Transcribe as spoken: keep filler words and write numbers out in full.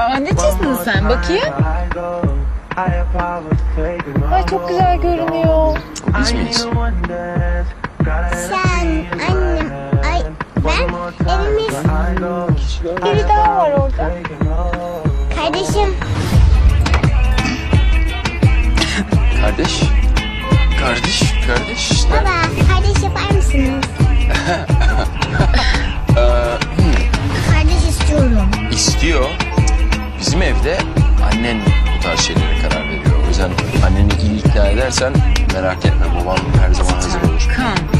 Aa, ne çizdin sen? Bakayım. Ay çok güzel görünüyor. Biz miyiz? Sen, annem, ay ben, evimiz. Biri daha var orada. Kardeşim. Kardeş. Kardeş, kardeş işte. Baba, kardeş yapar mısınız? Kardeş istiyorum. İstiyor. Bizim evde annen bu tarz şeylere karar veriyor. O yüzden anneni iyi ikna edersen merak etme, babam her zaman hazır olur. Kan.